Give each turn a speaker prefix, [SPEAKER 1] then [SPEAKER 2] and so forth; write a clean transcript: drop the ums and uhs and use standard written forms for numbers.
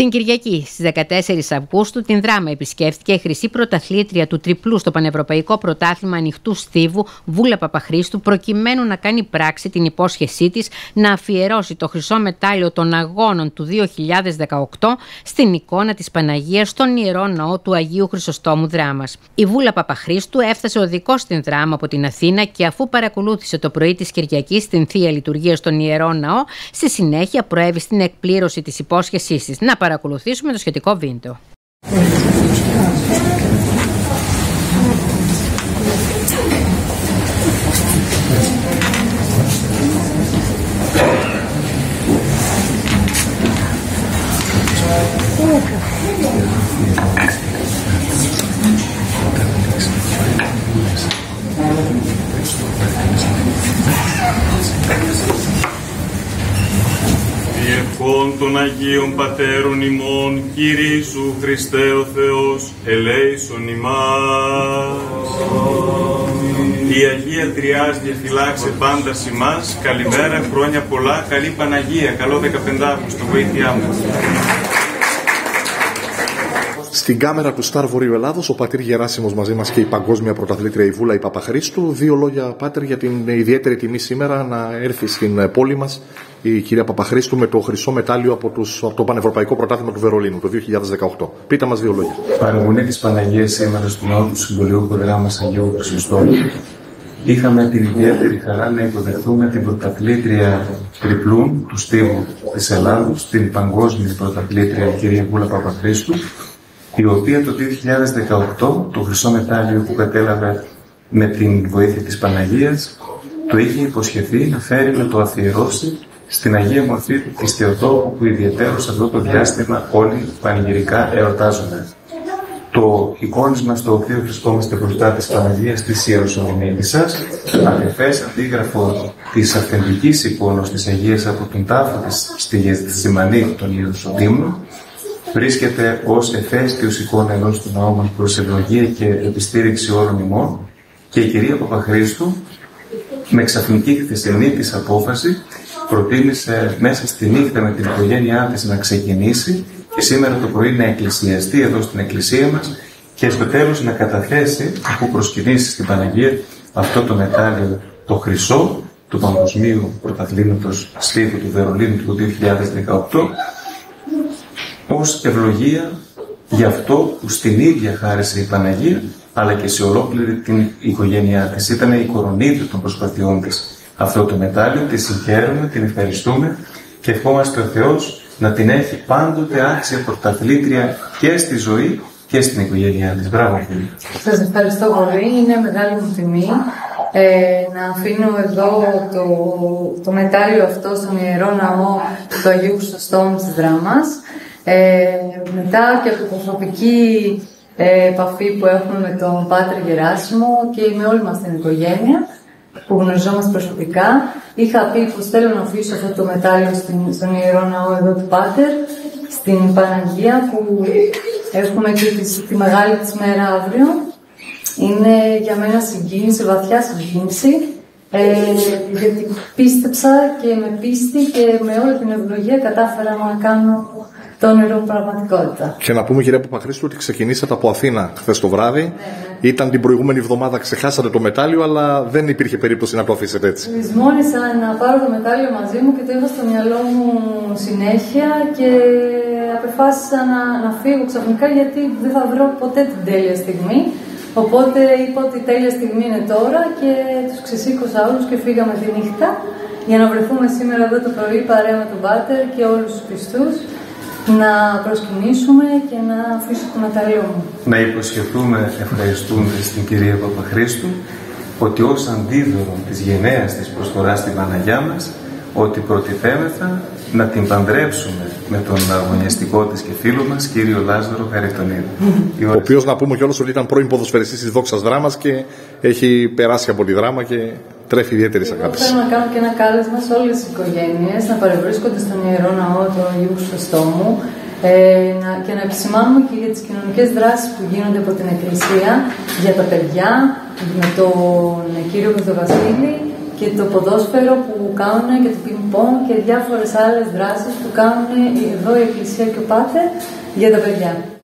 [SPEAKER 1] Την Κυριακή στις 14 Αυγούστου την Δράμα επισκέφθηκε η χρυσή πρωταθλήτρια του τριπλού στο Πανευρωπαϊκό Πρωτάθλημα Ανοιχτού Στίβου, Βούλα Παπαχρήστου, προκειμένου να κάνει πράξη την υπόσχεσή της να αφιερώσει το χρυσό μετάλλιο των αγώνων του 2018 στην εικόνα της Παναγίας στον Ιερό Ναό του Αγίου Χρυσοστόμου Δράμας. Η Βούλα Παπαχρήστου έφτασε οδικός στην Δράμα από την Αθήνα και αφού παρακολούθησε το πρωί της Κυριακής την Θεία Λειτουργία στον Ιερό Ναό, στη συνέχεια προέβη στην εκπλήρωση της υπόσχεσής της. Να παρακολουθήσουμε το σχετικό βίντεο.
[SPEAKER 2] Διευχών των Αγίων Πατέρων ημών, Κυρίσου Χριστέ ο Θεός, ελέησον ημάς. Η Αγία Τριάς διαφυλάξε πάντα ημάς. Καλημέρα, χρόνια πολλά, καλή Παναγία, καλό 15 Αύγουστο, βοήθειά μας.
[SPEAKER 3] Στην κάμερα του Σταρ Βορείου Ελλάδος, ο πατήρ Γεράσιμος μαζί μας και η παγκόσμια πρωταθλήτρια η Βούλα η Παπαχρήστου. Δύο λόγια, πάτερ, για την ιδιαίτερη τιμή σήμερα να έρθει στην πόλη μας η κυρία Παπαχρήστου με το χρυσό μετάλλιο από το Πανευρωπαϊκό Πρωτάθλημα του Βερολίνου το 2018. Πείτε μας δύο λόγια.
[SPEAKER 4] Παραμονή της Παναγίας σήμερα στο ναό του Συμβολιούχου Δράμας Αγίου Χρυσοστόμου. Είχαμε την ιδιαίτερη χαρά να υποδεχθούμε την πρωταθλήτρια τριπλούν του Στίβου της Ελλάδος, την παγκόσμια πρωταθλήτρια κυρία Βούλα Παπαχρήστου, η οποία το 2018 το χρυσό μετάλλιο που κατέλαβε με την βοήθεια της Παναγίας το είχε υποσχεθεί να φέρει να το αφιερώσει στην Αγία Μορφή της Θεοτόκου, που ιδιαιτέρως αυτό το διάστημα όλοι πανηγυρικά εορτάζονται. Το εικόνισμα στο οποίο βρισκόμαστε μπροστά της Παναγίας της Ιεροσολυμίτισσας, αδερφές αντίγραφο της αυθεντικής εικόνος της Αγίας από τον τάφο της στη Γεθσιμανή των Ιεροσολύμων, βρίσκεται ως εφαίστειος εικόνα ενός του ναού μας προς ευλογία και επιστήριξη όλων ημών, και η κυρία Παπαχρήστου με ξαφνική χθεσινή της απόφαση προτίμησε μέσα στη νύχτα με την οικογένειά της να ξεκινήσει και σήμερα το πρωί να εκκλησιαστεί εδώ στην εκκλησία μας και στο τέλος να καταθέσει, αφού προσκυνήσει στην Παναγία, αυτό το μετάλλιο, το χρυσό του Παγκοσμίου Πρωταθλήματος Στίβου του Βερολίνου του 2018, ως ευλογία για αυτό που στην ίδια χάρισε η Παναγία, αλλά και σε ολόκληρη την οικογένειά της. Ήταν η κορονίδα των προσπαθειών της αυτό το μετάλλιο. Τη συγχαίρουμε, την ευχαριστούμε και ευχόμαστε ο Θεός να την έχει πάντοτε άξια πρωταθλήτρια και στη ζωή και στην οικογένειά της. Μπράβο, φίλοι.
[SPEAKER 5] Σας ευχαριστώ πολύ. Είναι μεγάλη μου τιμή να αφήνω εδώ το μετάλλιο αυτό στον Ιερό Ναό του Αγίου Χρυσοστόμου της Δράμας. Μετά και από την προσωπική επαφή που έχουμε με τον Πάτερ Γεράσιμο και με όλη μας την οικογένεια που γνωριζόμαστε προσωπικά, είχα πει πως θέλω να αφήσω αυτό το μετάλλιο στον Ιερό Ναό εδώ του Πάτερ, στην Παναγία, που έχουμε και τη μεγάλη της μέρα αύριο. Είναι για μένα συγκίνηση, βαθιά συγκίνηση, γιατί πίστεψα και με πίστη και με όλη την ευλογία κατάφερα να κάνω το όνειρο πραγματικότητα.
[SPEAKER 3] Και να πούμε, κυρία Παπαχρήστου, ότι ξεκινήσατε από Αθήνα χθες το βράδυ. Ναι. Ήταν την προηγούμενη εβδομάδα, ξεχάσατε το μετάλλιο, αλλά δεν υπήρχε περίπτωση να το αφήσετε έτσι.
[SPEAKER 5] Λησμόνησα να πάρω το μετάλλιο μαζί μου και το είχα στο μυαλό μου συνέχεια και αποφάσισα να φύγω ξαφνικά, γιατί δεν θα βρω ποτέ την τέλεια στιγμή. Οπότε είπα ότι η τέλεια στιγμή είναι τώρα και τους ξεσήκωσα όλους και φύγαμε τη νύχτα για να βρεθούμε σήμερα εδώ το πρωί παρέα με τον Πάτερ και όλους τους πιστούς, να προσκυνήσουμε και να αφήσω το μετάλλιο μου.
[SPEAKER 4] Να υποσχεθούμε ευχαριστούμε στην κυρία Παπαχρήστου ότι ως αντίδωρο της γενναίας της προσφοράς στην Παναγιά μας, ότι προτιθέμεθα να την παντρέψουμε με τον αγωνιστικό της και φίλο μας, κύριο Λάζαρο Χαριτονίδη.
[SPEAKER 3] Ο οποίος, να πούμε κιόλας, ότι ήταν πρώην ποδοσφαιριστής της Δόξας Δράμας και έχει περάσει από τη Δράμα και τρέφει ιδιαίτερης αγάπης.
[SPEAKER 5] Θέλω να κάνω και ένα κάλεσμα σε όλες τις οικογένειες να παρευρίσκονται στον Ιερό Ναό του Αγίου Χρυσοστόμου και να επισημάνουμε και για τις κοινωνικές δράσεις που γίνονται από την Εκκλησία για τα παιδιά, με τον κύριο Κοντοβασίλη και το ποδόσφαιρο που κάνουν και το πινг-πονγκ και διάφορες άλλες δράσεις που κάνουν εδώ η Εκκλησία και ο Πάτερ για τα παιδιά.